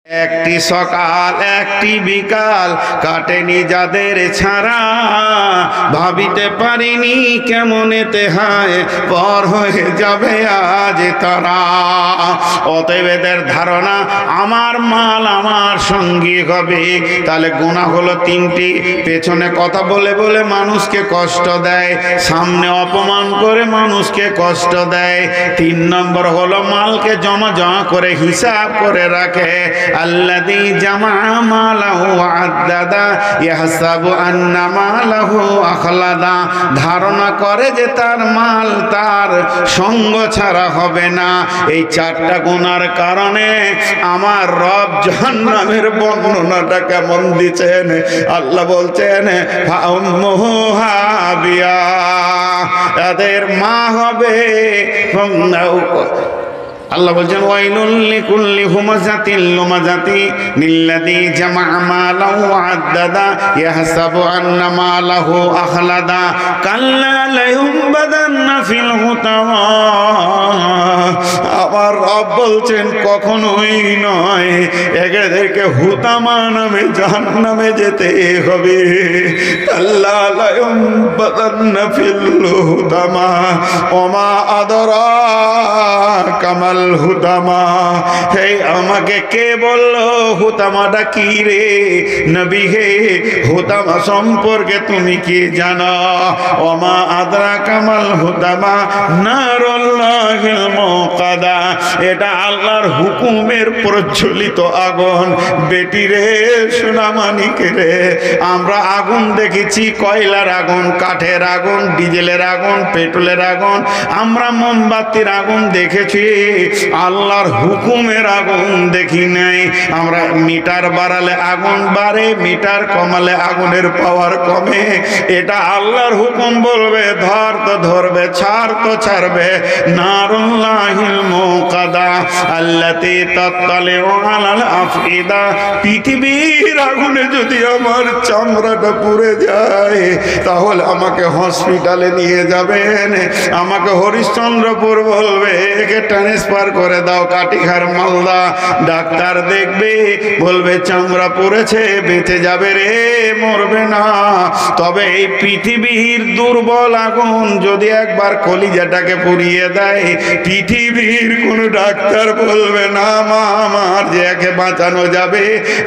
একটি সকাল একটি বিকাল কাটেনি যাদের ছাড়া, ভাবিতে পারিনি কেমনেতে হায় পর হয়ে যাবে আজ তারা। অতএব এদের ধারণা আমার মাল আমার সঙ্গী হবে। তাহলে গুনাহ হলো তিনটি: পেছনে কথা বলে বলে মানুষকে কষ্ট দেয়, সামনে অপমান করে মানুষকে কষ্ট দেয়। 3 নম্বর হলো মালকে জমা জমা করে হিসাব করে রাখে। আল্লাযী জামা মালাহু আদ্দাদা ইয়াহসাবু আন্না মালাহু আখলাদা, ধারণা করে যে তার মাল তার সঙ্গ ছাড়া হবে না। এই 4টা গুনার কারণে আমার রব জাহান্নামের বর্ণনাটা কেমন দিচ্ছেন। আল্লাহ বলছেন ফাউম্মুহু হাবিয়া, এদের মা হবে। আল্লাহ বলছেন ওয়াইলুল লিকুল্লি হুমাযাতিল লুমাযাতি লিল্লাযী জামা মালাহু আদ্দাদা ইয়াহসাবু আন্না মালাহু আখলাদা কাল্লা লায়ুমবাদান্না ফিল হুতামা। আমার রব বলছেন কখনোই নয়, এদেরকে হুতামা নামে জাহান্নামে যেতে হবে। কাল্লা লায়ুমবাদান্না ফিল হুতামা ওমা আদরা কামাল হুতামা। হে আমাকে কে বললো হুতামাটা কি রে নবী হে, হুতামা সম্পর্কে তুমি কি জানো? ওমা আদরা কামাল হুতামা নারুল্লাহিল মুকাদা, এটা আল্লাহর হুকুমের প্রজ্বলিত আগুন। বেটি রে সোনামানিক রে, আমরা আগুন দেখেছি, কয়লার আগুন, কাঠের আগুন, ডিজেলের আগুন, পেট্রোলের আগুন, আমরা মোমবাতির আগুন দেখেছি, আল্লাহর হুকুমের আগুন দেখি নাই। আমরা মিটার বাড়ালে আগুন বাড়ে, মিটার কমালে আগুনের পাওয়ার কমে। এটা আল্লাহর হুকুম, বলবে ধর তো ধরবে, ছাড় তো ছাড়বে। নারুল্লাহিল মুকাদা আল্লাতী তাত্তালিউ আলাল আফইদা, পৃথিবীর আগুনে যদি আমার চামড়াটা পুড়ে যায় তাহলে আমাকে হসপিটালে নিয়ে যাবেন, আমাকে হরিশ্চন্দ্রপুর বলবে একে ট্রান্সফার করে দাও কাটিখার মালদা। ডাক্তার দেখবে, বলবে চামড়া পড়েছে, বেঁচে যাবে রে, মরবে না। তবে এই পৃথিবীর দুর্বল আগুন যদি একবার কলিজাটাকে পুড়িয়ে দেয়, পৃথিবীর কোন ডাক্তার বলবে না মা আমার যে একে বাঁচানো যাবে,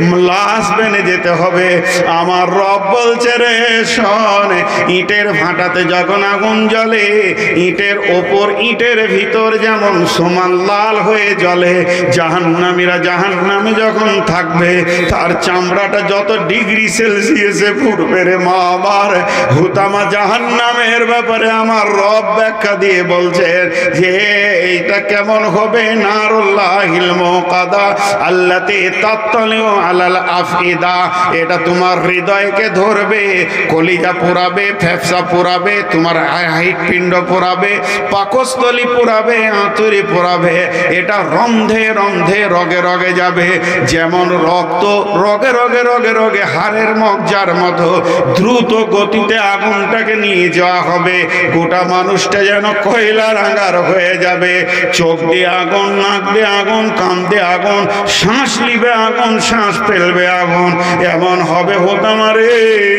লাশ বেনে যেতে হবে। আমার রব বলছে রে শোন, ইটের ভাটাতে যখন আগুন জ্বলে, ইটের ওপর ইটের ভিতর যেমন সমান লাল হয়ে জ্বলে, জাহান্নামীরা জাহান্নামে যখন থাকবে তার চামড়াটা যত ডিগ্রি সেলসিয়াসে পুড়বে রে মা আমার। হুতামা জাহান্নামের ব্যাপারে আমার রব ব্যাখ্যা দিয়ে বলছেন যে এইটা কেমন হবে। নারুল্লাহিল মুকাদা আল্লাতী তাত্তালিউ আলাল আফইদা, এটা তোমার হৃদয়কে ধরবে, কলিজা পোড়াবে, ফ্যাপসা পোড়াবে, তোমার হৃৎপিণ্ড পোড়াবে, পাকস্থলী পোড়াবে, আঁতুড়ি পোড়াবে। এটা রন্ধে রন্ধে রগে রগে যাবে, যেমন রক্ত রগে রগে রগে রগে হাড়ের মজ্জার মতো দ্রুত গতিতে আগুনটাকে নিয়ে যাওয়া হবে। গোটা মানুষটা যেন কয়লা রাঙার হয়ে যাবে। চোখ দিয়ে আগুন, নাক দিয়ে আগুন, কান দিয়ে আগুন, শ্বাস নিবে আগুন, শ্বাস ফেলবে আগুন। এমন হবে হুতামা রে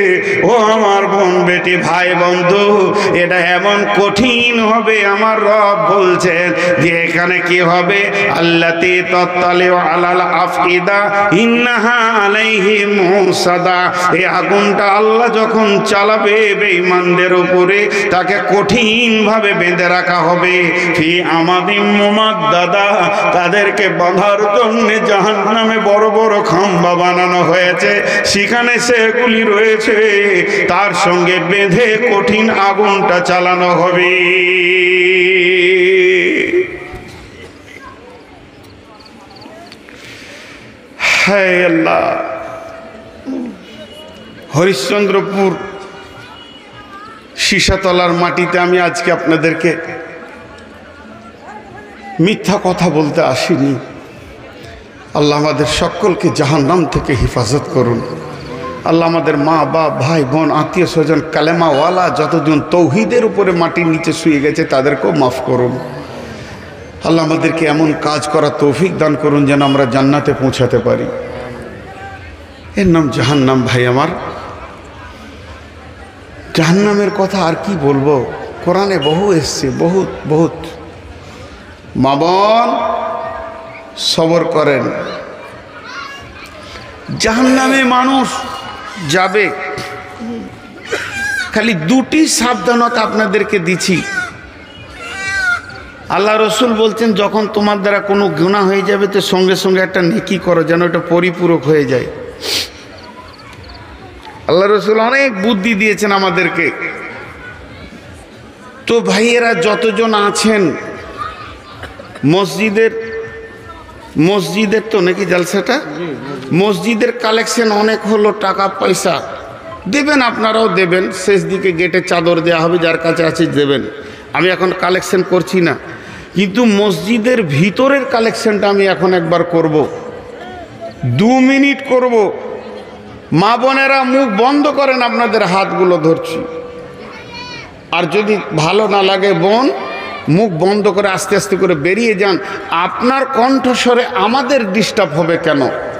ও আমার বোন, বেটি, ভাই, বন্ধু, এটা এমন কঠিন হবে। আমার রব বলছেন যে এখানে কি হবে, আল্লাতী তাত্তালিউ আলাল আফইদা ইন্নাহা আলাইহিম মুসাদা। এই আগুনটা আল্লাহ যখন চালাবে বেঈমানদের উপরে, তাকে কঠিন ভাবে বেঁধে রাখা হবে। ফি আমাদিম মুমাদ্দাদা, তাদেরকে বাঁধার জন্য জাহান্নামে বড় বড় খাম্বা বানানো হয়েছে, সেখানে সেগুলি রয়েছে, তার সঙ্গে বেঁধে কঠিন আগুনটা চালানো হবে। হায় আল্লাহ, হরিশ্চন্দ্রপুর সীসাতলার মাটিতে আমি আজকে আপনাদেরকে মিথ্যা কথা বলতে আসিনি। আল্লাহ আমাদের সকলকে জাহান্নাম থেকে হেফাজত করুন। আল্লাহ আমাদের মা বাপ, ভাই বোন, আত্মীয় স্বজন, কালেমাওয়ালা যতজন তৌহিদের উপরে মাটির নিচে শুয়ে গেছে তাদেরকেও মাফ করুন। আল্লাহ আমাদেরকে এমন কাজ করার তৌফিক দান করুন যেন আমরা জান্নাতে পৌঁছাতে পারি। এর নাম জাহান্নাম। ভাই আমার, জাহান্নামের কথা আর কি বলবো, কোরআনে বহু এসছে, বহুত বহুত। মা বোন সবর করেন, জাহান্নামে মানুষ যাবে। খালি দুটি সাবধানতা আপনাদেরকে দিচ্ছি। আল্লাহ রসুল বলছেন, যখন তোমার দ্বারা কোনো গুনাহ হয়ে যাবে তো সঙ্গে সঙ্গে একটা নেকি করো, যেন এটা পরিপূরক হয়ে যায়। আল্লাহ রসুল অনেক বুদ্ধি দিয়েছেন আমাদেরকে। তো ভাইয়েরা যতজন আছেন মসজিদের তো নাকি জালসাটা, মসজিদের কালেকশন অনেক হলো, টাকা পয়সা দেবেন, আপনারাও দেবেন। শেষ দিকে গেটে চাদর দেওয়া হবে, যার কাছে আছে দেবেন। আমি এখন কালেকশন করছি না, কিন্তু মসজিদের ভিতরের কালেকশনটা আমি এখন একবার করব, 2 মিনিট করব। মা বোনেরা মুখ বন্ধ করেন, আপনাদের হাতগুলো ধরছি। আর যদি ভালো না লাগে বোন, মুখ বন্ধ করে আস্তে আস্তে করে বেরিয়ে যান। আপনার কণ্ঠস্বরে আমাদের ডিস্টার্ব হবে কেন?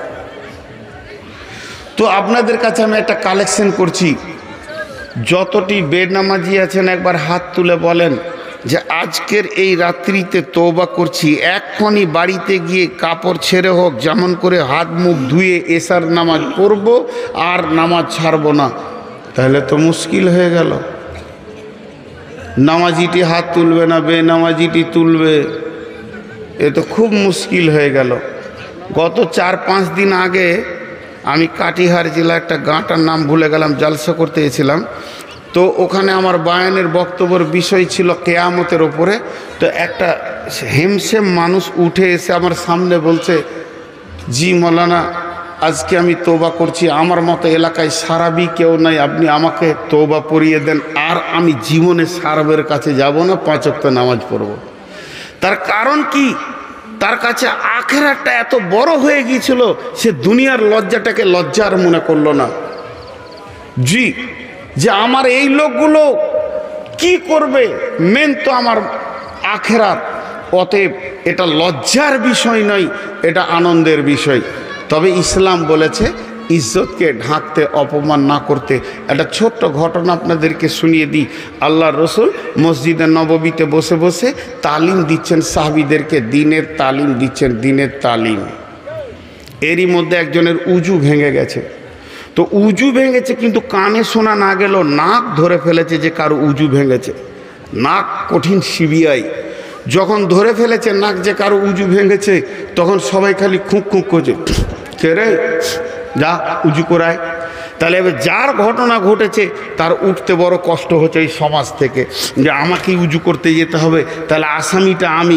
তো আপনাদের কাছে আমি একটা কালেকশন করছি। যতটি বেনামাজি আছেন একবার হাত তুলে বলেন যে আজকের এই রাত্রিতে তওবা করছি, এক্ষুনি বাড়িতে গিয়ে কাপড় ছেড়ে হোক যেমন করে হাত মুখ ধুয়ে এশার নামাজ পড়ব, আর নামাজ ছাড়ব না। তাহলে তো মুশকিল হয়ে গেল। নামাজিটি হাত তুলবে না, বেনামাজিটি তুলবে, এ তো খুব মুশকিল হয়ে গেল। গত 4-5 দিন আগে আমি কাটিহার জেলা একটা গাঁটার নাম ভুলে গেলাম, জালসা করতে গেছিলাম। তো ওখানে আমার বায়ানের বক্তব্যের বিষয় ছিল কেয়ামতের ওপরে। তো একটা হেমসেম মানুষ উঠে এসে আমার সামনে বলছে, জি মৌলানা, আজকে আমি তওবা করছি, আমার মতো এলাকায় সারাবি কেউ নাই, আপনি আমাকে তওবা পড়িয়ে দেন, আর আমি জীবনে সারাবের কাছে যাব না, 5 ওয়াক্ত নামাজ পড়ব। তার কারণ কি? তার কাছে আখিরাতটা এত বড় হয়ে গিয়েছিল, সে দুনিয়ার লজ্জাটাকে লজ্জার মনে করলো না। জি, যে আমার এই লোকগুলো কি করবে, মেন তো আমার আখিরাত। অতএব এটা লজ্জার বিষয় নয়, এটা আনন্দের বিষয়। তবে ইসলাম বলেছে ইজ্জতকে ঢাকতে, অপমান না করতে। একটা ছোট্ট ঘটনা আপনাদেরকে শুনিয়ে দিই। আল্লাহ রসুল মসজিদে নববীতে বসে বসে তালিম দিচ্ছেন সাহাবীদেরকে, দিনের তালিম দিচ্ছেন, দিনের তালিম। এরই মধ্যে একজনের উজু ভেঙে গেছে। তো উজু ভেঙেছে, কিন্তু কানে শোনা না গেল, নাক ধরে ফেলেছে যে কারো উজু ভেঙেছে। নাক কঠিন সিবিআই, যখন ধরে ফেলেছে নাক যে কারো উজু ভেঙেছে, তখন সবাই খালি খুঁক খুঁক করছে, কে রে, যা উজু করায়। তাহলে এবার যার ঘটনা ঘটেছে তার উঠতে বড় কষ্ট হচ্ছে এই সমাজ থেকে, যে আমাকেই উজু করতে যেতে হবে, তাহলে আসামিটা আমি।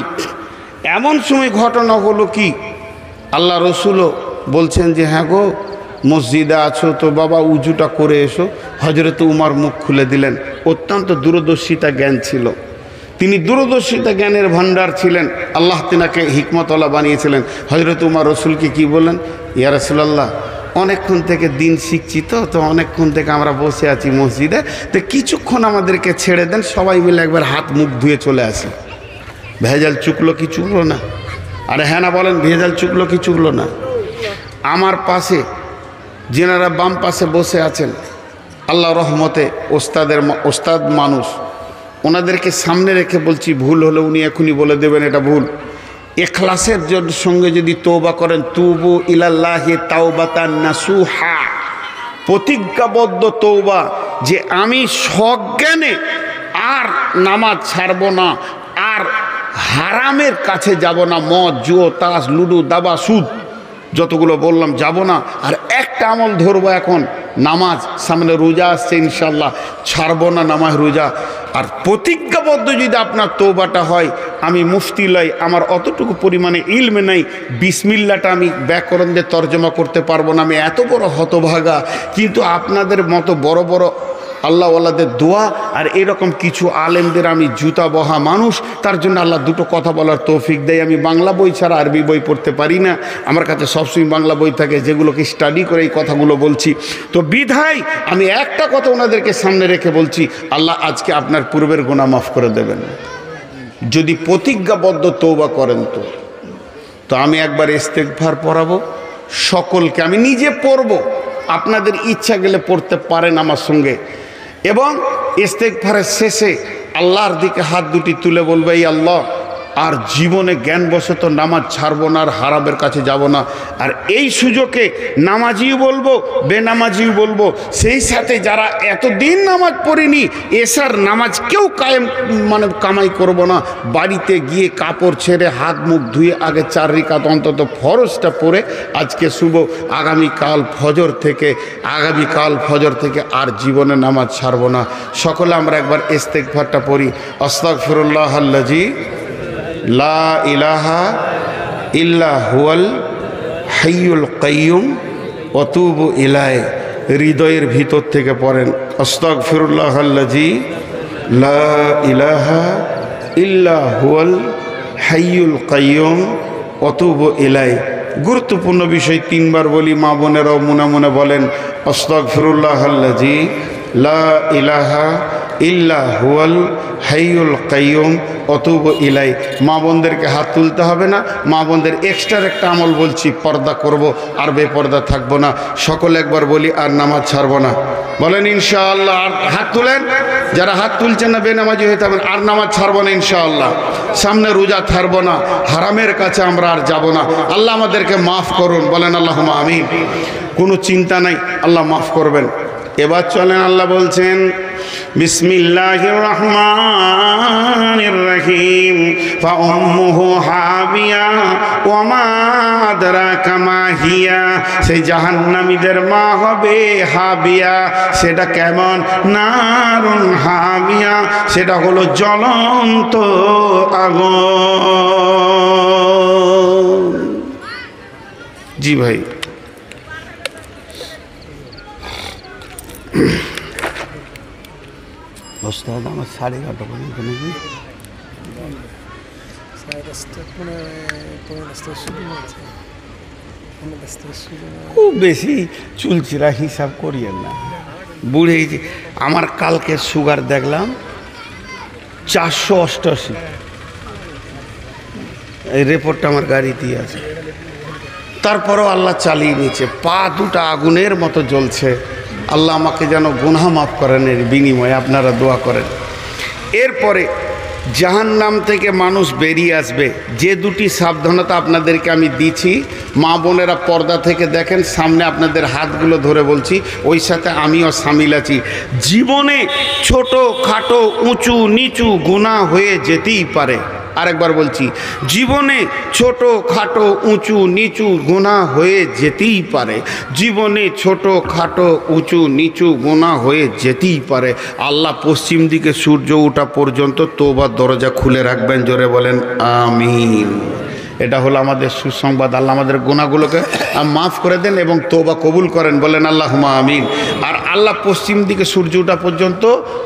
এমন সময় ঘটনা হলো কি, আল্লাহ রসুলও বলছেন যে হ্যাঁ গো, মসজিদে আছো তো বাবা উজুটা করে এসো। হযরত উমর মুখ খুলে দিলেন। অত্যন্ত দূরদর্শিতা জ্ঞান ছিল, তিনি দূরদর্শিতা জ্ঞানের ভান্ডার ছিলেন। আল্লাহ তিনাকে হিকমতওয়ালা বানিয়েছিলেন। হযরত উমর রসুলকে কি বললেন, ইয়া রাসূলুল্লাহ, অনেকক্ষণ থেকে দিন শিখছি, তো অনেকক্ষণ থেকে আমরা বসে আছি মসজিদে, তো কিছুক্ষণ আমাদেরকে ছেড়ে দেন, সবাই মিলে একবার হাত মুখ ধুয়ে চলে আসি। ভেজাল চুকলো কি চুকলো না? আরে হ্যাঁ না বলেন, ভেজাল চুকলো কি চুকলো না? আমার পাশে যেনারা বাম পাশে বসে আছেন, আল্লাহ রহমতে ওস্তাদ মানুষ, ওনাদেরকে সামনে রেখে বলছি, ভুল হলে উনি এখনই বলে দেবেন এটা ভুল। ইখলাসের সঙ্গে যদি তওবা করেন, তুবু ইলাল্লাহি তাওবাতান নাসুহা, প্রতিজ্ঞাবদ্ধ তওবা, যে আমি সজ্ঞানে আর নামাজ ছাড়ব না, আর হারামের কাছে যাব না, মদ, জুয়া, তাস, লুডু, দাবা, সুদ যতগুলো বললাম যাব না। আর একটা আমল ধরবো এখন, নামাজ, সামনে রোজা আসছে ইনশাল্লাহ, ছাড়বো না নামাজ রোজা। আর প্রতিজ্ঞাবদ্ধ যদি আপনার তওবাটা হয়, আমি মুফতি লই, আমার অতটুকু পরিমাণে ইলমে নাই, বিসমিল্লাটা আমি ব্যাকরণ দিয়ে তর্জমা করতে পারবো না, আমি এত বড় হতভাগা। কিন্তু আপনাদের মতো বড় বড় আল্লাহওয়ালাদের দোয়া আর এরকম কিছু আলেমদের আমি জুতা বহা মানুষ, তার জন্য আল্লাহ দুটো কথা বলার তৌফিক দেয়। আমি বাংলা বই ছাড়া আরবি বই পড়তে পারি না, আমার কাছে সবসময় বাংলা বই থাকে, যেগুলোকে স্টাডি করে এই কথাগুলো বলছি। তো বিধায় আমি একটা কথা ওনাদেরকে সামনে রেখে বলছি, আল্লাহ আজকে আপনার পূর্বের গুনাহ মাফ করে দেবেন। যদি প্রতিজ্ঞাবদ্ধ তওবা করেন তো আমি একবার ইস্তেগফার পড়াবো সকলকে, আমি নিজে পড়ব, আপনাদের ইচ্ছা গেলে পড়তে পারেন আমার সঙ্গে। এবং ইস্তেগফারের শেষে আল্লাহর দিকে হাত দুটি তুলে বলবে, এই আল্লাহ, আর জীবনে জ্ঞানবশত নামাজ ছাড়বো না, আর হারামের কাছে যাব না। আর এই সুযোগে নামাজিও বলবো, বেনামাজিও বলবো, সেই সাথে যারা এতদিন নামাজ পড়েনি এশার নামাজ কেউ কামাই করব না, বাড়িতে গিয়ে কাপড় ছেড়ে হাত মুখ ধুয়ে আগে 4 রাকাত অন্তত ফরজটা পড়ে আজকে শুভ, আগামীকাল ফজর থেকে আর জীবনে নামাজ ছাড়বো না। সকলে আমরা একবার ইস্তেগফারটা পড়ি। আস্তাগফিরুল্লাহাল্লাযী লা ইলাহা ইল্লা হুয়াল হাইয়ুল কাইয়ুম ওয়া তুবু ইলাইহি। হৃদয়ের ভিতর থেকে পড়েন আস্তাগফিরুল্লাহাল্লাযী লা ইলাহা ইল্লা হুয়াল হাইয়ুল কাইয়ুম ওয়া তুবু ইলাইহি। গুরুত্বপূর্ণ বিষয় 3 বার বলি, মা বোনেরাও মনে মনে বলেন আস্তাগফিরুল্লাহাল্লাযী লা ইলাহা ইল্লা হুয়াল হাইয়ুল কাইয়ুম ওয়া তুবু ইলাইহি। মা বোনদেরকে হাত তুলতে হবে না, মা বোনদের এক্সট্রা একটা আমল বলছি, পর্দা করব, আর বেপর্দা থাকবো না। সকলে একবার বলি, আর নামাজ ছাড়বো না, বলেন ইনশাআল্লাহ। আর হাত তুলেন, যারা হাত তুলছেন না বেনামাজি হয়ে থাকবেন, আর নামাজ ছাড়বো না ইনশাআল্লাহ। সামনে রোজা ছাড়বো না, হারামের কাছে আমরা আর যাব না। আল্লাহ আমাদেরকে মাফ করুন, বলেন আল্লাহুম্মা আমিন। কোনো চিন্তা নাই, আল্লাহ মাফ করবেন। এবার চলেন, আল্লাহ বলছেন বিসমিল্লাহির রহমানির রহিম ফাউম্মুহু হাবিয়া ওয়া মা আদরাকা মা হিয়া। সেই জাহান্নামীদের মা হবে হাবিয়া। সেটা কেমন? নারুন হামিয়া, সেটা হলো জ্বলন্ত আগুন। জি ভাই, ওস্তাদ আমার 11:30 পর্যন্ত নাকি খুব বেশি চুলচিরা হিসাব করিয়েন না, বুড়ে গেছি। আমার কালকে সুগার দেখলাম 488, এই রিপোর্টটা আমার গাড়িতেই আছে। তারপরেও আল্লাহ চালিয়ে নিয়েছে, পা দুটা আগুনের মতো জ্বলছে। আল্লাহ আমাকে যেন গুনাহ মাফ করেন, এর বিনিময়ে আপনারা দোয়া করেন। এরপরে জাহান্নাম থেকে মানুষ বেরিয়ে আসবে, যে 2টি সাবধানতা আপনাদেরকে আমি দিচ্ছি, মা বোনেরা পর্দা থেকে দেখেন, সামনে আপনাদের হাতগুলো ধরে বলছি, ওই সাথে আমিও সামিল আছি। জীবনে ছোট খাটো উঁচু নিচু গুনাহ হয়ে যেতেই পারে। আরেকবার বলছি, জীবনে ছোট খাটো উঁচু নিচু গুনাহ হয়ে যেতেই পারে। জীবনে ছোট খাটো উঁচু নিচু গুনাহ হয়ে যেতেই পারে। আল্লাহ পশ্চিম দিকে সূর্য ওঠা পর্যন্ত তওবার দরজা খুলে রাখবেন। জোরে বলেন আমিন। এটা হলো আমাদের সুসংবাদ। আল্লাহ আমাদের গুনাহগুলোকে মাফ করে দেন এবং তওবা কবুল করেন, বলেন আল্লাহুম্মা আমিন। আর আল্লাহ পশ্চিম দিকে সূর্য ওঠা পর্যন্ত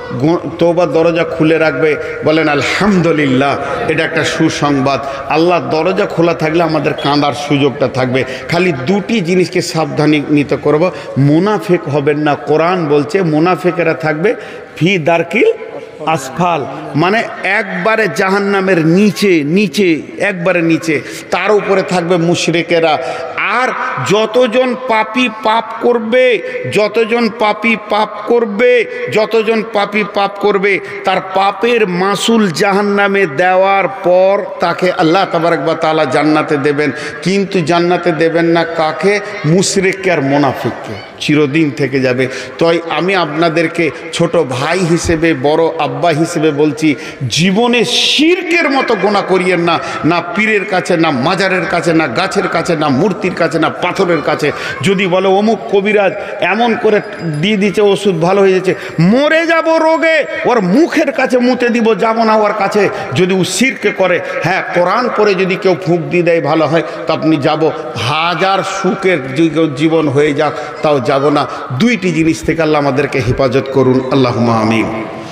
তওবার দরজা খুলে রাখবে, বলেন আলহামদুলিল্লাহ। এটা একটা সুসংবাদ। আল্লাহ দরজা খোলা থাকলে আমাদের কাঁদার সুযোগটা থাকবে। খালি 2টি জিনিসকে সাবধানী নিতে করব, মুনাফিক হবেন না। কোরআন বলছে মুনাফিকেরা থাকবে ফি দারকিল আসফাল, মানে একবারে জাহান্নামের নিচে নিচে, একবারে নিচে। তার উপরে থাকবে মুশরিকেরা। আর যতজন পাপী পাপ করবে, যতজন পাপী পাপ করবে, যতজন পাপী পাপ করবে, তার পাপের মাসুল জাহান্নামে দেওয়ার পর তাকে আল্লাহ তাবারক ওয়া তাআলা জান্নাতে দেবেন। কিন্তু জান্নাতে দেবেন না কাকে? মুশরিককে আর মুনাফিককে, চিরদিন থেকে যাবে। তাই আমি আপনাদেরকে ছোট ভাই হিসেবে, বড় আব্বা হিসেবে বলছি, জীবনে শিরকের মতো গুনাহ করিয়েন না। না পীরের কাছে, না মাজারের কাছে, না গাছের কাছে, না মূর্তির কাছে, না পাথরের কাছে। যদি বলে অমুক কবিরাজ এমন করে দিয়ে দিচ্ছে ওষুধ, ভালো হয়ে যাচ্ছে, মরে যাব রোগে, ওর মুখের কাছে মুতে দিব, যাব না ওর কাছে। যদি ও শিরকে করে, হ্যাঁ কোরআন পড়ে যদি কেউ ফুঁক দিয়ে দেয় ভালো হয়, তো আপনি যাব। হাজার সুখের জীবন হয়ে যাক, তাও যাব না। 2টি জিনিস থেকে আল্লাহ আমাদেরকে হেফাজত করুন, আল্লাহুম্মা আমিন।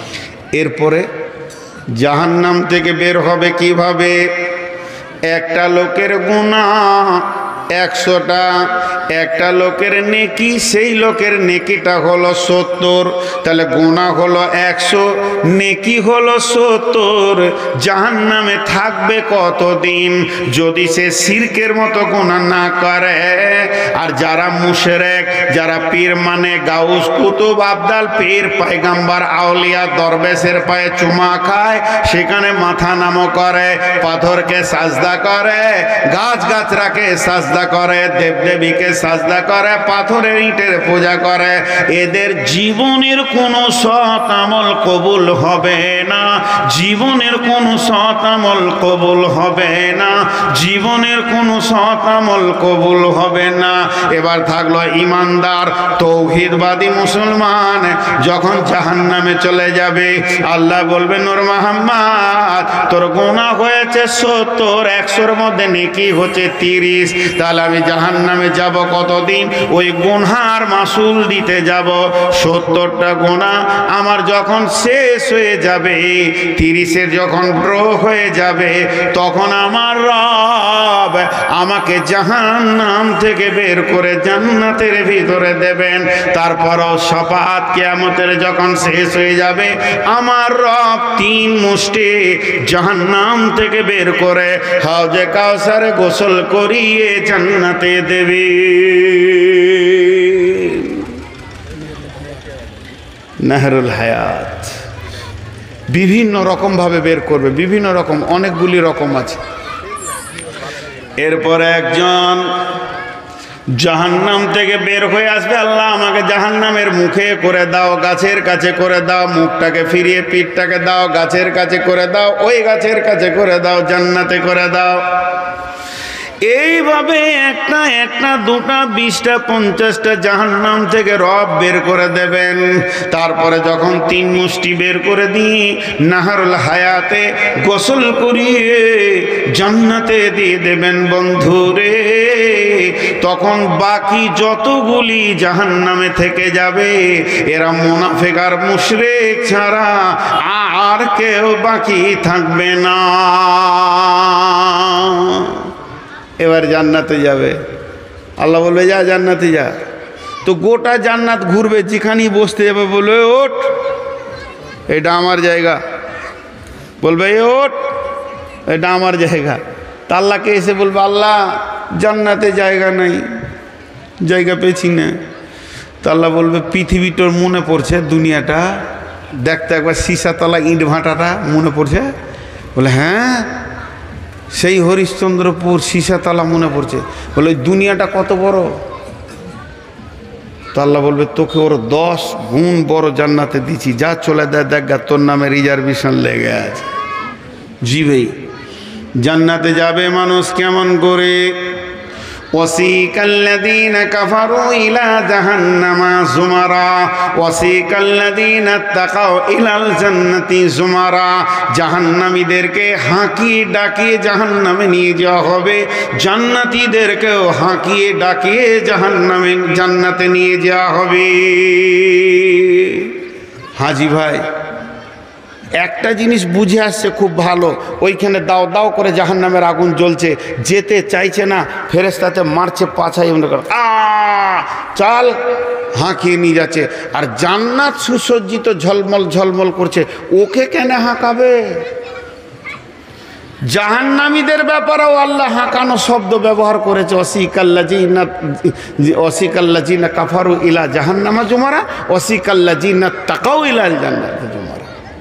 এরপরে জাহান্নাম থেকে বের হবে কিভাবে? একটা লোকের গুনাহ 100টা, একটা লোকের নেকি, সেই লোকের নেকিটা হলো 70, তাহলে গুনাহ হলো 100, নেকি হলো 70। জাহান্নামে থাকবে কতদিন যদি সে শিরকের মতো গুনাহ না করে? আর যারা মুশরিক, যারা পীর মানে গাউস কুতুব আবদাল পীর পয়গম্বর আউলিয়া দরবেশের পায়ে চুমা খায়, সেখানে মাথা নামো করে, পাথরকে সাজদা করে, গাছ গাছরাকে সাজদা করে, দেবদেবীকে সাজদা করে, পাথরের ইটের পূজা করে, এদের জীবনের কোনো সৎ আমল কবুল হবে না, জীবনের কোনো সৎ আমল কবুল হবে না, জীবনের কোনো সৎ আমল কবুল হবে না। এবার থাকলো ইমানদার তৌহিদবাদী মুসলমান, যখন জাহান্নামে চলে যাবে আল্লাহ বলবে নূর মোহাম্মদ তোর গুনাহ হয়েছে 70, 100-র মধ্যে নেকি হচ্ছে 30, তাহলে আমি জাহান্নামে যাব কতদিন? ওই গুনহার মাসুল দিতে যাব। 70টা গুনাহ আমার যখন শেষ হয়ে যাবে, 30-এর যখন ড্র হয়ে যাবে, তখন আমার রব আমাকে জাহান্নাম থেকে বের করে জান্নাতের ভিতরে দেবেন। তারপরও শাফাত কিয়ামতের যখন শেষ হয়ে যাবে, আমার রব 3 মুষ্টি জাহান্নাম থেকে বের করে হাউজে কাউসারে গোসল করিয়ে জান্নাতে দেবে। নাহরুল হায়াত বিভিন্ন রকম ভাবে বের করবে, বিভিন্ন রকম, অনেকগুলি রকম আছে। এরপরে একজন জাহান্নাম থেকে বের হয়ে আসবে, আল্লাহ আমাকে জাহান্নামের মুখে করে দাও, গাছের কাছে করে দাও, মুখটাকে ফিরিয়ে পিঠটাকে দাও, গাছের কাছে করে দাও, ওই গাছের কাছে করে দাও, জান্নাতে করে দাও। এইভাবে একটা একটা, 2টা, 20টা, 50টা জাহান্নাম থেকে রব বের করে দেবেন। তারপরে যখন 3 মুষ্টি বের করে দিই, নাহরুল হায়াতে গোসল করিয়ে জান্নাতে দিয়ে দেবেন বন্ধুরে, তখন বাকি যতগুলি জাহান্নামে থেকে যাবে, এরা মুনাফিক আর মুশরিক ছাড়া আর কেউ বাকি থাকবে না। এবার জান্নাতে যাবে, আল্লাহ বলবে যা জান্নাতে যা। তো গোটা জান্নাত ঘুরবে, যেখানেই বসতে যাবে বলবে ওঠ, এটা আমার জায়গা, বলবে ওঠ, এটা আমার জায়গা। তা আল্লাহকে এসে বলবে আল্লাহ জান্নাতে জায়গা নাই, জায়গা পেয়েছি না। তা আল্লাহ বলবে পৃথিবীটার মনে পড়ছে, দুনিয়াটা দেখতে একবার সীসাতলা ইট ভাটাটা মনে পড়ছে? বলে হ্যাঁ, সেই হরিশ্চন্দ্রপুর সীসাতলা মনে পড়ছে। বলে ওই দুনিয়াটা কত বড়? তো আল্লাহ বলবে তোকে ওর 10 গুণ বড় জান্নাতে দিচ্ছি, যা চলে দেয়, দেখ তোর নামে রিজার্ভেশন লেগে আছে। জিবেই জান্নাতে যাবে মানুষ কেমন করে? ওয়াসিকাল্লাযীনা কাফারু ইলা জাহান্নামা যুমারা ওয়াসিকাল্লাযীনা তাকাউ ইলাল জান্নাতি যুমারা। জাহান্নামীদেরকে হাঁকিয়ে ডাকিয়ে জাহান্নামে নিয়ে যাওয়া হবে, জান্নাতীদেরকেও হাঁকিয়ে ডাকিয়ে জান্নাতে নিয়ে যাওয়া হবে। হাজি ভাই একটা জিনিস বুঝে আসছে খুব ভালো, ওইখানে দাও দাও করে জাহান্নামের আগুন জ্বলছে, যেতে চাইছে না, ফেরেশতাতে মারছে পাছায়, চাল হাঁকিয়ে নিয়ে যাচ্ছে। আর জান্নাত সুসজ্জিত ঝলমল ঝলমল করছে, ওকে কেন হাঁকাবে? জাহান্নামীদের ব্যাপারেও আল্লাহ হাঁকানো শব্দ ব্যবহার করেছে, ওয়াসিকাল্লাযীনা কাফারু ইলা জাহান্নামা যুমারা ওয়াসিকাল্লাযীনা তাকাউ ইলাল জান্নাতি যুমারা।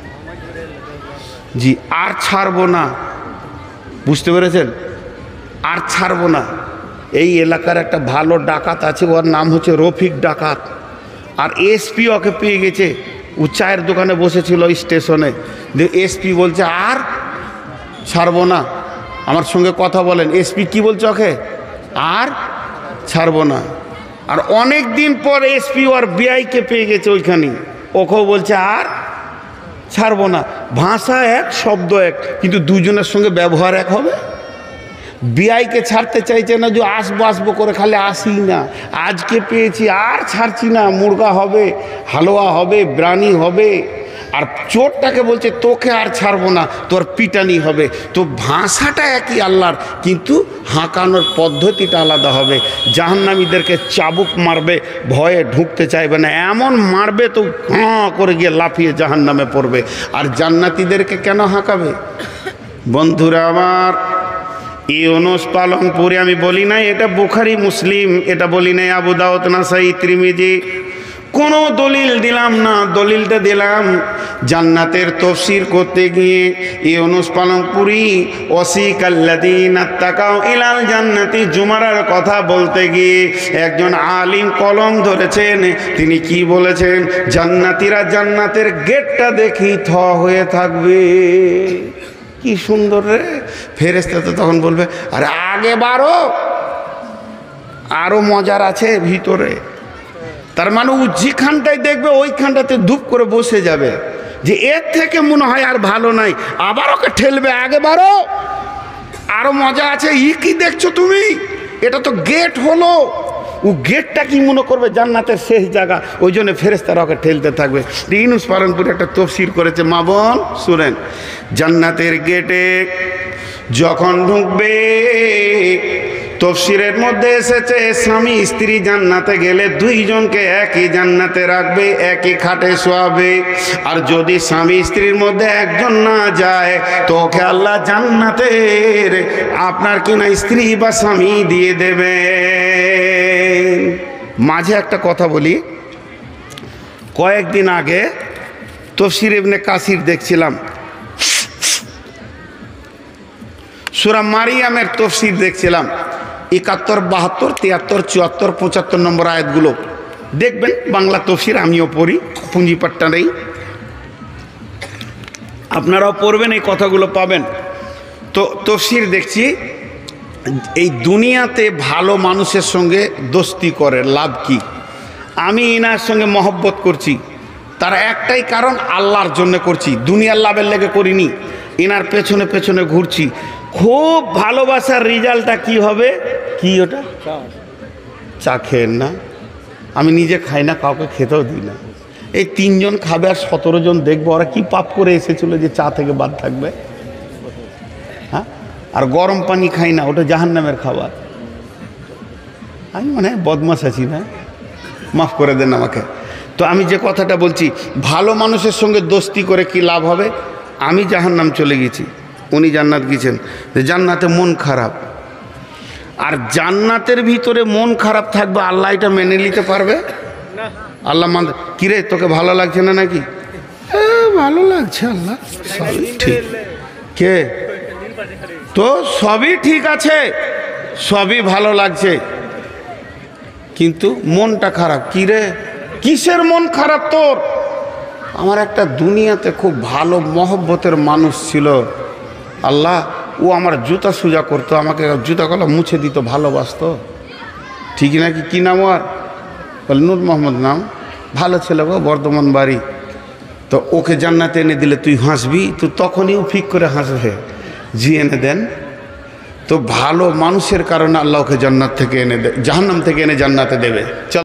জি, আর ছাড়বো না, বুঝতে পেরেছেন? আর ছাড়বো না। এই এলাকার একটা ভালো ডাকাত আছে, ওর নাম হচ্ছে রফিক ডাকাত। আর এসপি ওকে পেয়ে গেছে, ও চায়ের দোকানে বসেছিল স্টেশনে, এসপি বলছে আর ছাড়বো না। আমার সঙ্গে কথা বলেন, এসপি কি বলছে ওকে? আর ছাড়বো না। আর অনেক দিন পর এসপি ওর বিআইকে পেয়ে গেছে ওইখানে, ওকেও বলছে আর ছাড়বো না। ভাষা এক, শব্দ এক, কিন্তু দুজনের সঙ্গে ব্যবহার এক হবে। বিআইকে ছাড়তে চাইছে না, যে আসবো আসবো করে খালি আসি না, আজকে পেয়েছি আর ছাড়ছি না, মুরগা হবে, হালুয়া হবে, বিরিয়ানি হবে, আর চোরটাকে বলছে তোকে আর ছাড়বো না, তোর পিটানি হবে। তো ভাষাটা একই আল্লাহর, কিন্তু হাঁকানোর পদ্ধতিটা আলাদা হবে। জাহান্নামীদেরকে চাবুক মারবে, ভয়ে ঢুকতে চাইবে না, এমন মারবে তো হাঁ করে গিয়ে লাফিয়ে জাহান্নামে পড়বে। আর জান্নাতীদেরকে কেন হাঁকাবে? বন্ধুরা আমার, ইউনুস পালনপুরে আমি বলি নাই এটা বুখারী মুসলিম, এটা বলি নাই আবু দাউদ নাসাই তিরমিজি, কোনো দলিল দিলাম না। দলিলটা দিলাম জান্নাতের তাফসীর করতে গিয়ে ইউনুস পালনপুরি ওয়াসিকাল্লাযীনা তাকাউ ইলাল জান্নাতি জুমারার কথা বলতে গিয়ে একজন আলিম কলম ধরেছেন। তিনি কি বলেছেন? জান্নাতীরা জান্নাতের গেটটা দেখি থ হয়ে থাকবে। কি সুন্দর রে! ফেরেশতা তো তখন বলবে আরে আগে বাড়ো, আরো মজার আছে ভিতরে। তার মানে ও যেখানটায় দেখবে ওইখানটাতে ধূপ করে বসে যাবে, যে এর থেকে মনে হয় আর ভালো নাই, আবার ওকে ঠেলবে আগে বাড়ো, আরো মজা আছে। ই কি দেখছো তুমি? এটা তো গেট হলো। ও গেটটা কি মনে করবে জান্নাতের শেষ জায়গা, ওই জন্য ফেরেশতারা ওকে ঠেলতে থাকবে। ইউনুস পালনপুরে একটা তাফসীর করেছে, মা বোন শুনেন। জান্নাতের গেটে যখন ঢুকবে, তাফসীরের মধ্যে এসেছে স্বামী স্ত্রী জান্নাতে গেলে দুইজনকে একই জান্নাতে রাখবে, একই খাটে শোয়াবে। আর যদি স্বামী স্ত্রীর মধ্যে একজন না যায় তো ওকে আল্লাহ জান্নাতের আপনার কিনা স্ত্রী বা স্বামী দিয়ে দেবে। মাঝে একটা কথা বলি, কয়েকদিন আগে তাফসীর ইবনে কাসির দেখছিলাম, সূরা মারিয়ামের তাফসীর দেখছিলাম। 71, 72, 73, 74, 75 নম্বর আয়াতগুলো দেখবেন। বাংলা তাফসীর আমিও পড়ি, পুঁজিপাটটা নেই, আপনারাও পড়বেন, এই কথাগুলো পাবেন। তো তাফসীর দেখছি, এই দুনিয়াতে ভালো মানুষের সঙ্গে দোস্তি করে লাভ কি? আমি ইনার সঙ্গে মহব্বত করছি, তার একটাই কারণ আল্লাহর জন্য করছি, দুনিয়ার লাভের লেগে করিনি। ইনার পেছনে পেছনে ঘুরছি। খুব ভালোবাসার রেজাল্টটা কি হবে? কি ওটা? চা খেয়েন না, আমি নিজে খাই না, কাউকে খেতেও দিই না। এই 3 জন খাবে আর 17 জন দেখবো, ওরা কি পাপ করে এসেছিল যে চা থেকে বাদ থাকবে? হ্যাঁ, আর গরম পানি খাই না, ওটা জাহান্নামের খাবার। আমি মনে হয় বদমাশ আছি না, মাফ করে দেন আমাকে। তো আমি যে কথাটা বলছি, ভালো মানুষের সঙ্গে দোস্তি করে কি লাভ হবে? আমি জাহান্নাম চলে গেছি, উনি জান্নাত গেছেন। জান্নাতে মন খারাপ, আর জান্নাতের ভিতরে মন খারাপ থাকবে, আল্লাহ এটা মেনে নিতে পারবে? আল্লাহ মান কিরে তোকে ভালো লাগছে না নাকি? ভালো লাগছে আল্লাহ, সবই ঠিক। কে তো সবই ঠিক আছে, সবই ভালো লাগছে, কিন্তু মনটা খারাপ। কিরে কিসের মন খারাপ তোর? আমার একটা দুনিয়াতে খুব ভালো মহব্বতের মানুষ ছিল, আল্লাহ ও আমার জুতা সুজা করতো, আমাকে জুতা কলা মুছে দিত, ভালোবাসতো। ঠিক নাকি? কি নাম আর? বলে নূর মোহাম্মদ নাম, ভালো ছেলে গো, বর্ধমান বাড়ি। তো ওকে জান্নাতে এনে দিলে তুই হাসবি? তো তখনই ও ফিক করে হাসবে, জি এনে দেন। তো ভালো মানুষের কারণে আল্লাহ ওকে জান্নাত থেকে এনে জাহান্নাম থেকে এনে জান্নাতে দেবে।